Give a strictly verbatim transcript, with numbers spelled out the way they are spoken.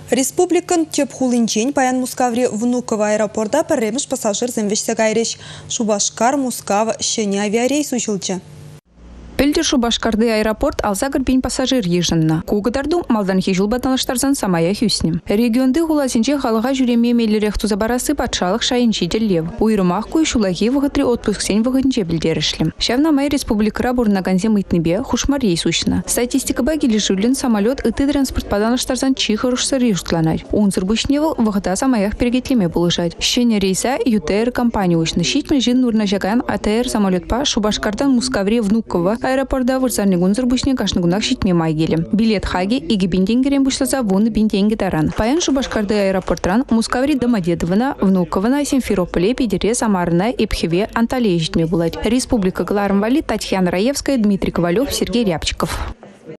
Республикан теп хулинчен паян Мускаври Внуково аэропорта пәрреміш пассажир земвешсе гайреш. Шубашкар Мускава шене авиарейс училчы. Пельдер Шубашкарды аэропорт алзагыр бен пассажир ежінна. Кугыдарду малдан хежіл батаныштарзан самая хюснем. Регионды гуласинче халыға жүреме мейлерек тузабарасы патшалық шайынчи деллев. Уйрымақ кой шулаги вғытри отпуск сен вғытынче білдерішлім. Шавна май республикара бурнаганзе мытныбе хушмар рейсущна. Статистика багили жүрлін самолет ыты транспорт паданыштарзан чихарушса рейштланар. Унзыр бушневыл вғыта самаях перегетлеме булыжать. Щене рейса ю тэ эр компания ушны. Щитмен жин нурна жаган а тэ эр самолет па Шубашкардан Мускаври Внуково аэропорда вырзарны гунзыр бушне кашныгунак щитме майгели. Билет хаги и гибинденгерен бушласа вуны бинтенги таран. Паян Шубашкарды аэропортран Мускаври Домодедована, Внукована, Симферополе, Пидере, Самарна, Ипхеве, Анталия щитме булать. Республика Глармвали, Татьяна Раевская, Дмитрий Ковалев, Сергей Рябчиков.